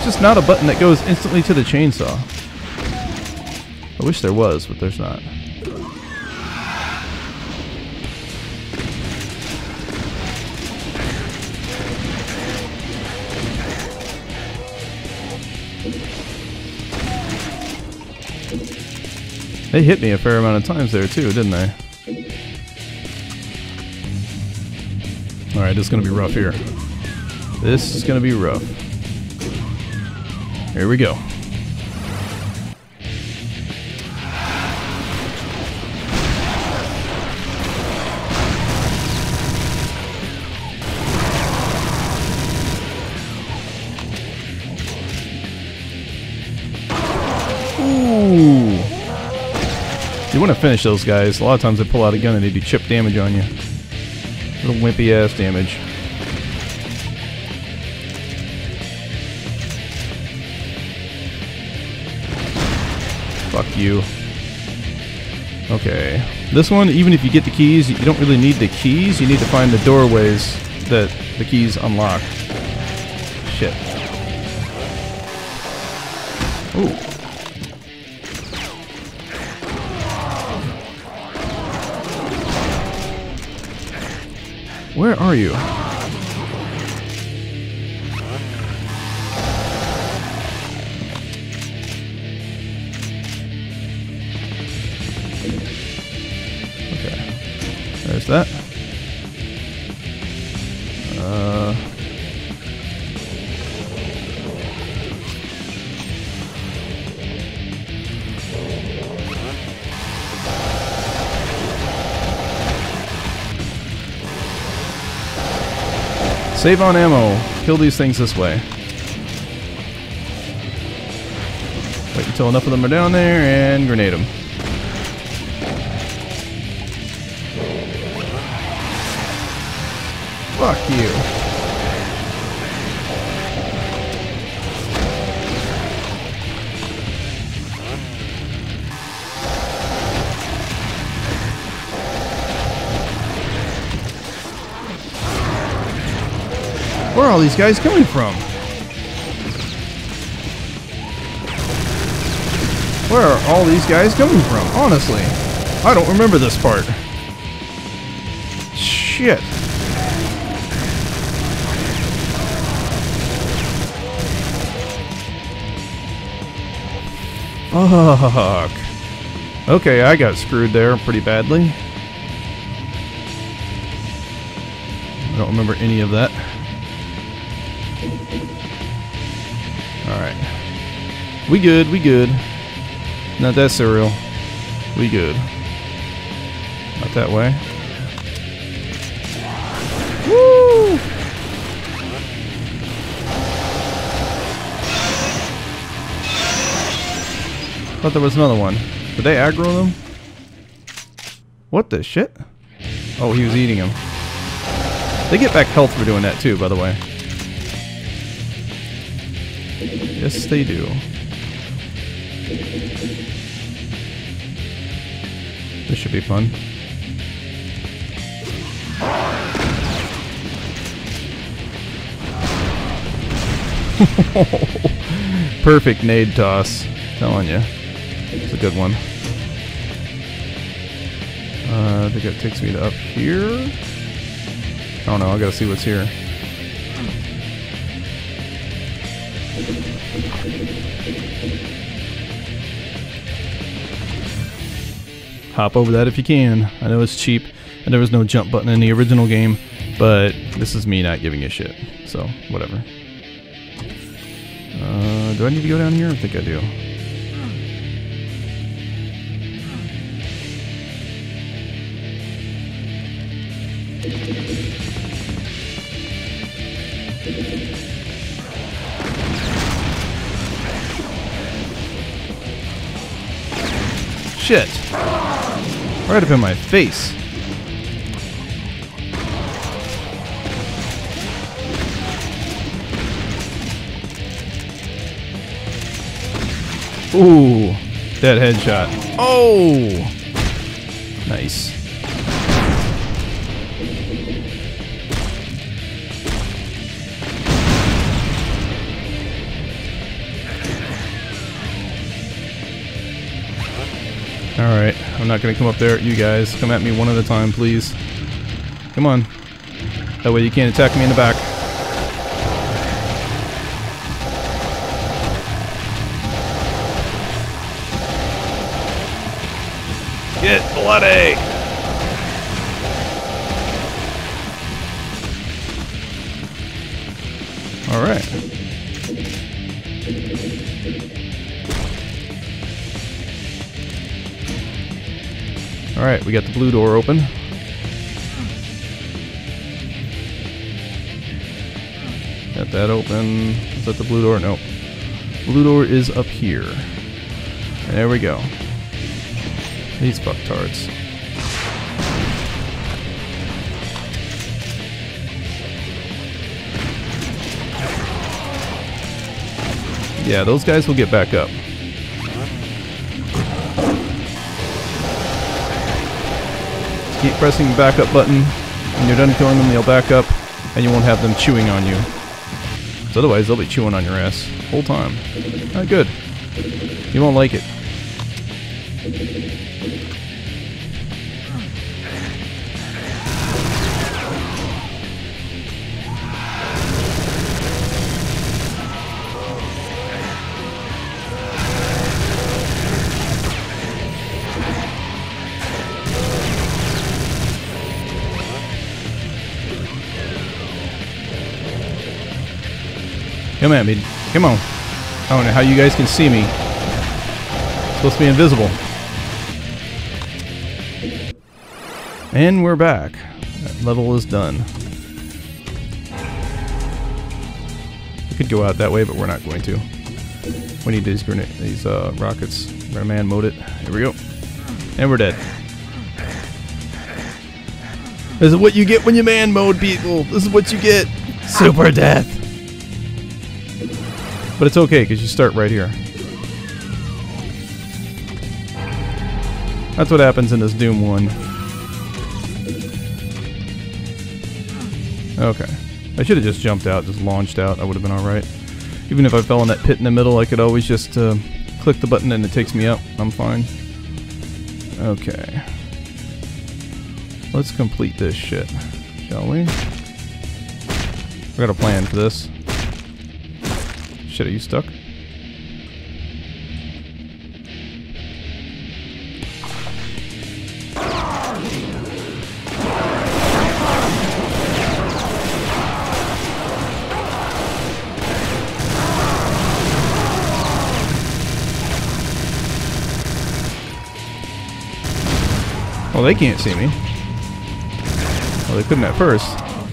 just not a button that goes instantly to the chainsaw. I wish there was, but there's not. They hit me a fair amount of times there too, didn't they? Alright, this is going to be rough here. This is going to be rough. Here we go. Ooh. You want to finish those guys. A lot of times they pull out a gun and they do chip damage on you. Little wimpy ass damage. Fuck you. Okay. This one, even if you get the keys, you don't really need the keys. You need to find the doorways that the keys unlock. Shit. Ooh. Where are you? Okay. There's that. Save on ammo. Kill these things this way. Wait until enough of them are down there and grenade them. Fuck you. Where are all these guys coming from? Where are all these guys coming from? Honestly, I don't remember this part. Shit. Fuck. Okay, I got screwed there pretty badly. I don't remember any of that. Alright. We good, we good. Not that cereal. We good. Not that way. Woo! Thought there was another one. Did they aggro them? What the shit? Oh, he was eating them. They get back health for doing that too, by the way. Yes, they do. This should be fun. Perfect nade toss. Telling you. It's a good one. I think it takes me to up here. I don't know, I gotta see what's here. Hop over that if you can. I know it's cheap, and there was no jump button in the original game, but this is me not giving a shit. So, whatever. Do I need to go down here? I think I do. Shit. Right up in my face. Ooh, that headshot. Oh, nice. Alright, I'm not gonna come up there. You guys, come at me one at a time, please. Come on. That way you can't attack me in the back. Get bloody! Alright. Alright, we got the blue door open. Got that open. Is that the blue door? Nope. Blue door is up here. There we go. These fucktards. Yeah, those guys will get back up. Keep pressing the back up button. When you're done killing them, they'll back up, and you won't have them chewing on you. So otherwise, they'll be chewing on your ass the whole time. Not good. You won't like it. Come at me. Come on. I don't know how you guys can see me. It's supposed to be invisible. And we're back. That level is done. We could go out that way, but we're not going to. We need these rockets. We're gonna man mode it. Here we go. And we're dead. This is what you get when you man mode people. This is what you get. Super death. But it's okay, because you start right here. That's what happens in this Doom 1. Okay. I should have just jumped out, just launched out. I would have been alright. Even if I fell in that pit in the middle, I could always just click the button and it takes me up. I'm fine. Okay. Let's complete this shit, shall we? I got a plan for this. Shit, are you stuck? Well, they can't see me. Well, they couldn't at first.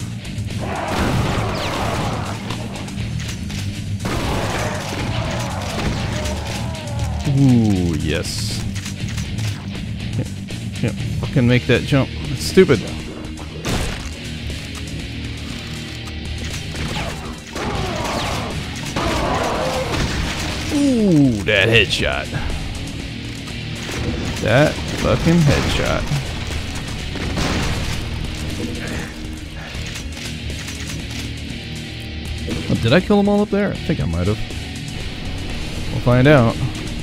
Ooh, yes. Can't fucking make that jump. It's stupid. Ooh, that headshot. That fucking headshot. Oh, did I kill them all up there? I think I might have. We'll find out.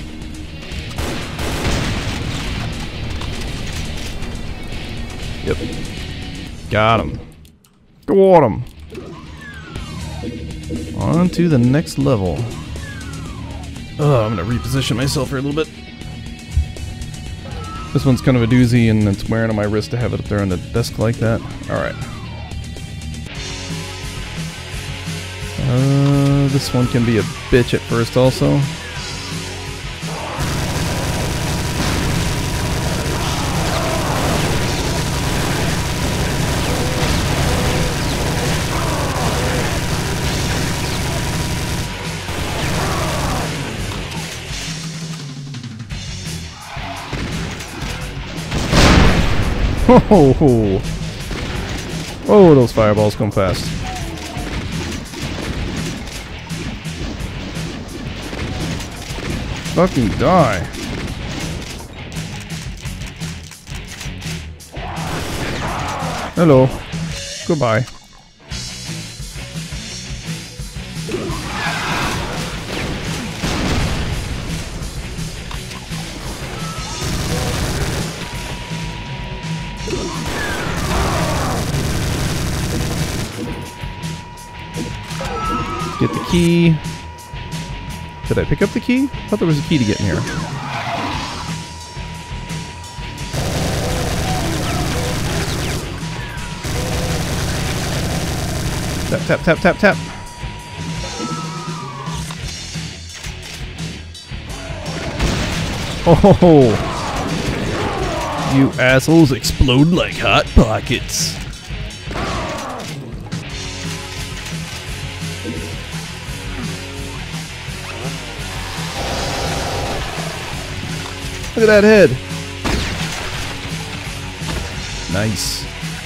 Yep. Got him. Got him. On to the next level. Oh, I'm gonna reposition myself here a little bit. This one's kind of a doozy, and it's wearing on my wrist to have it up there on the desk like that. Alright. This one can be a bitch at first also. Oh, oh, those fireballs come fast. Fucking die. Hello. Goodbye. Get the key. Did I pick up the key? I thought there was a key to get in here. Tap, tap, tap, tap, tap. Oh, you assholes explode like hot pockets. Look at that head. Nice.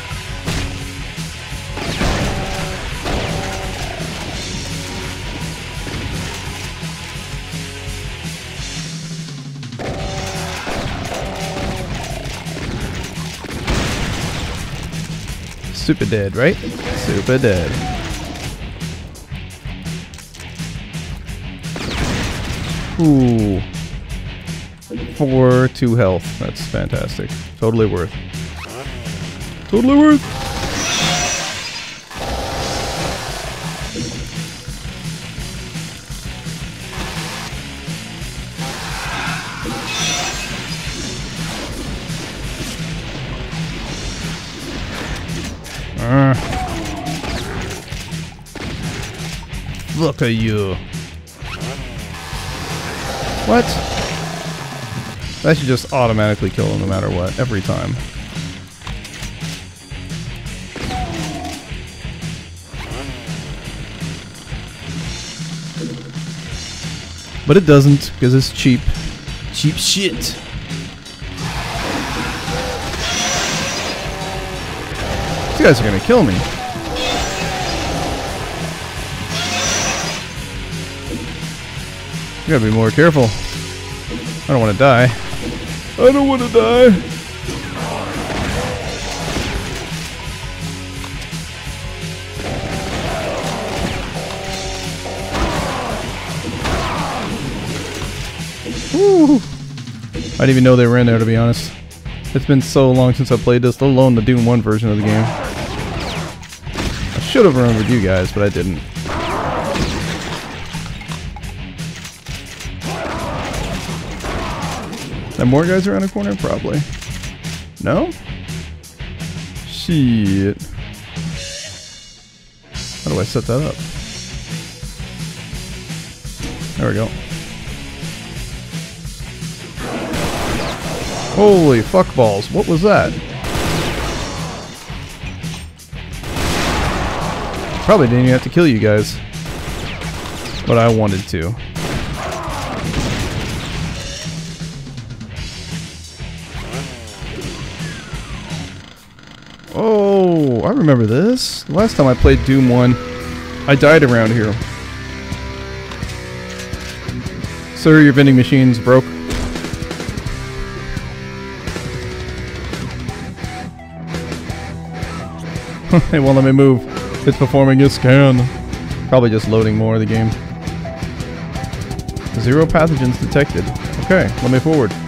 Super dead, right? Super dead. Ooh. 4-2 health. That's fantastic. Totally worth. Totally worth. Look at you. What? That should just automatically kill him no matter what, every time. But it doesn't, because it's cheap. Cheap shit. These guys are gonna kill me. You gotta be more careful. I don't want to die. I don't want to die. Woo. I didn't even know they were in there, to be honest. It's been so long since I played this, let alone the Doom 1 version of the game. I should have remembered you guys, but I didn't. And more guys around the corner? Probably. No? Shit. How do I set that up? There we go. Holy fuck balls. What was that? Probably didn't even have to kill you guys. But I wanted to. Oh, I remember this. The last time I played Doom 1, I died around here. Sir, your vending machine's broke. It won't let me move. It's performing a scan. Probably just loading more of the game. 0 pathogens detected. Okay, let me forward.